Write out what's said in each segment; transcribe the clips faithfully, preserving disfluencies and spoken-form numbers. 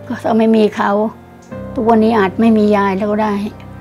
ก็ถ้าไม่มีเขาทุกวันนี้อาจไม่มียายแล้วก็ได้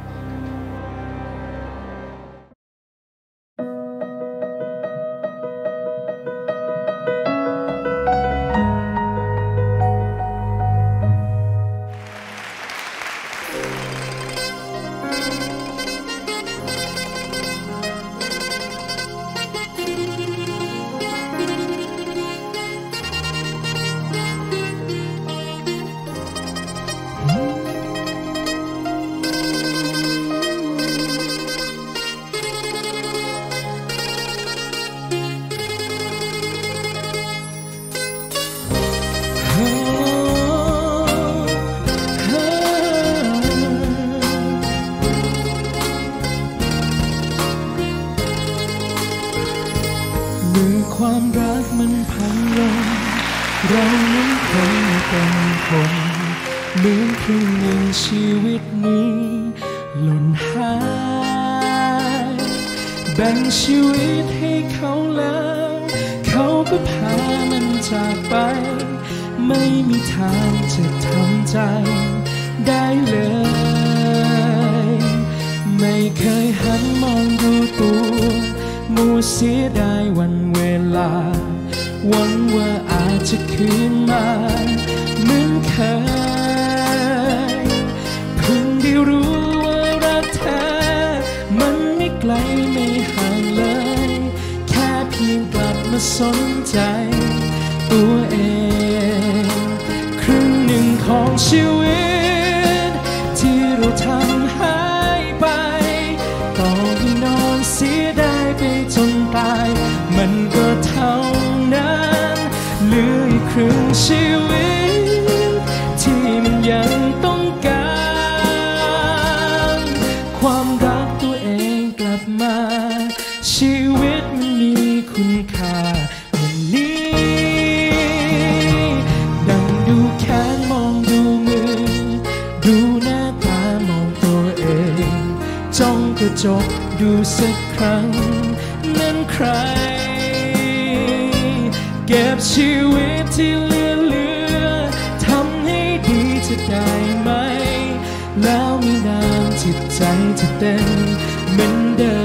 ความรักมันพังลงเรานั้นคงไม่เป็นคนเหมือนครึ่งหนึ่งชีวิตนี้หล่นหายแบ่งชีวิตให้เขาแล้วเขาก็พามันจากไปไม่มีทางจะทำใจได้เลยไม่เคยหันมองดูตัวมัวเสียดายวันเวลาหวังว่าอาจจะคืนมาเหมือนเคยเพิ่งได้รู้ว่ารักแท้มันไม่ไกลไม่ห่างเลยแค่เพียงกลับมาสนใจตัวเองครึ่งหนึ่งของชีวิตที่เราทำหายไปต่อให้นอนเสียดายไปจนตายมันก็เท่านั้นเหลืออีกครึ่งชีวิตที่มันยังต้องการความรักตัวเองกลับมาชีวิตมันมีคุณค่าอย่างนี้ดังดูแขนมองดูมือดูหน้าตามองตัวเองจ้องกระจกดูสักครั้งนั้นใครเก็บชีวิตที่เหลือเหลือทำให้ดีจะได้ไหมแล้วมีน้ำจิตใจจะเต็มเหมือนเดิ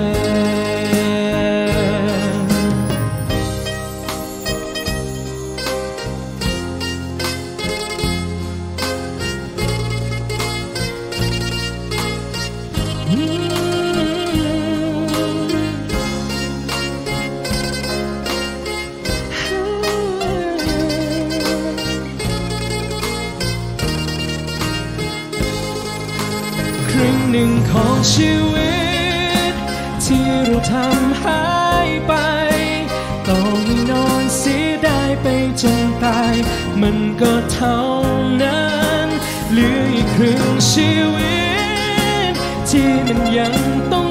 หนึ่งของชีวิตที่เราทำหายไปต่อให้นอนเสียดายไปจนตายมันก็เท่านั้นเหลืออีกครึ่งชีวิตที่มันยังต้อง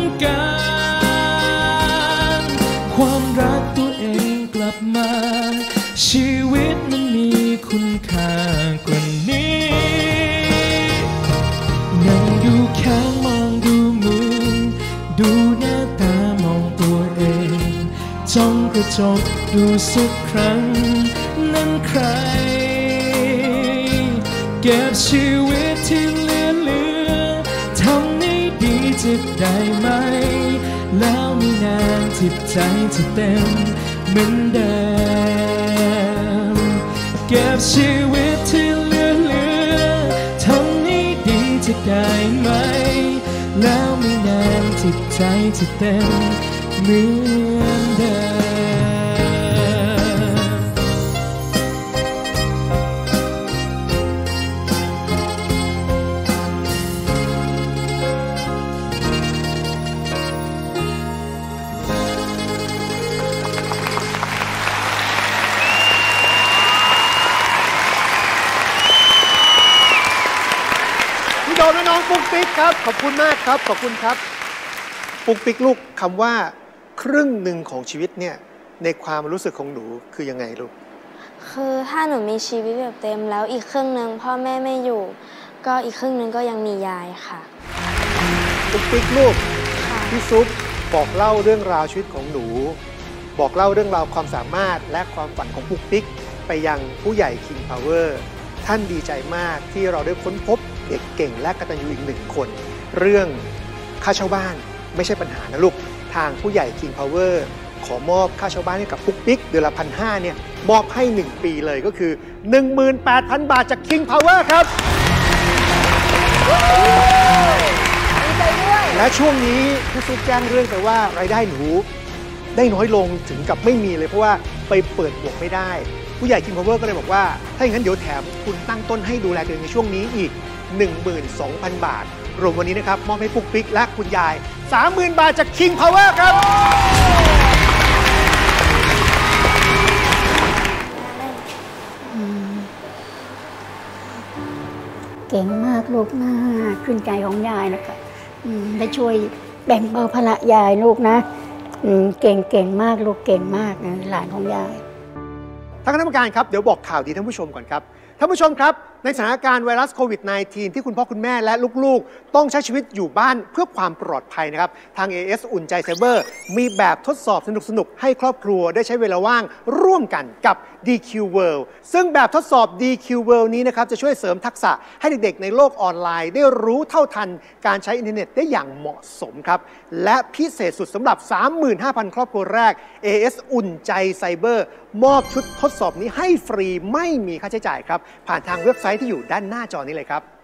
การความรักตัวเองกลับมาชีวิตมันมีคุณค่ากว่านี้นั่งดูแค่มองดูมือดูหน้าตามองตัวเองจ้องกระจกดูสักครั้งนั้นใครเก็บชีวิตที่เหลือเหลือทำให้ดีจะได้ไหมแล้วมีนานจิตใจจะเต็มเหมือนเดิมเก็บชีวิตที่เหลือเหลือทำให้ดีจะได้ไหมแล้วมีนานจิตใจจะเต็มเหมือนเดิมโดนน้องปุ๊กปิ๊กครับขอบคุณมากครับขอบคุณครับปุ๊กปิ๊กลูกคำว่าครึ่งหนึ่งของชีวิตเนี่ยในความรู้สึกของหนูคือยังไงลูกคือถ้าหนูมีชีวิตแบบเต็มแล้วอีกครึ่งหนึ่งพ่อแม่ไม่อยู่ก็อีกครึ่งหนึ่งก็ยังมียายค่ะปุ๊กปิ๊กลูกพี่ซุปบอกเล่าเรื่องราวชีวิตของหนูบอกเล่าเรื่องราวความสามารถและความฝันของปุ๊กปิ๊กไปยังผู้ใหญ่ King Power ทท่านดีใจมากที่เราได้ค้นพบเด็กเก่งและกตัญญูอีกหนึ่งคน เรื่องค่าเช่าบ้านไม่ใช่ปัญหานะลูกทางผู้ใหญ่ King Power ขอมอบค่าเช่าบ้านให้กับปุ๊กปิ๊กเดือนละพันห้าเนี่ยมอบให้หนึ่งปีเลยก็คือ หนึ่งหมื่นแปดพัน บาทจาก King Power ครับดีใจด้วยและช่วงนี้พี่ซุปแจ้งเรื่องไปว่ารายได้หนูได้น้อยลงถึงกับไม่มีเลยเพราะว่าไปเปิดบวกไม่ได้ผู้ใหญ่ King Power ก็เลยบอกว่าถ้าอย่างนั้นเดี๋ยวแถมคุณตั้งต้นให้ดูแลตัวเองในช่วงนี้อีก หนึ่งหมื่นสองพัน บาทรวมวันนี้นะครับมอบให้ปุ๊กปิ๊กและคุณยาย สามหมื่น บาทจาก King Power ครับเก่งมากลูกนะขึ้นใจของยายนะคะได้ช่วยแบ่งเบาภาระยายลูกนะเก่งเก่งมากลูกเก่งมากนะหลานของยายท่านคณะกรรมการครับเดี๋ยวบอกข่าวดีท่านผู้ชมก่อนครับท่านผู้ชมครับในสถานการณ์ไวรัสโควิด สิบเก้า ที่คุณพ่อคุณแม่และลูกๆต้องใช้ชีวิตอยู่บ้านเพื่อความปลอดภัยนะครับทาง เอ เอส อุ่นใจไซเบอร์มีแบบทดสอบสนุกๆให้ครอบครัวได้ใช้เวลาว่างร่วมกันกับ ดี คิว World ซึ่งแบบทดสอบ ดี คิว World นี้นะครับจะช่วยเสริมทักษะให้เด็กๆในโลกออนไลน์ได้รู้เท่าทันการใช้อินเทอร์เน็ตได้อย่างเหมาะสมครับและพิเศษสุดสำหรับ สามหมื่นห้าพัน ครอบครัวแรก เอ เอส อุ่นใจไซเบอร์มอบชุดทดสอบนี้ให้ฟรีไม่มีค่าใช้จ่ายครับผ่านทางเว็บไซต์ที่อยู่ด้านหน้าจอนี้เลยครับ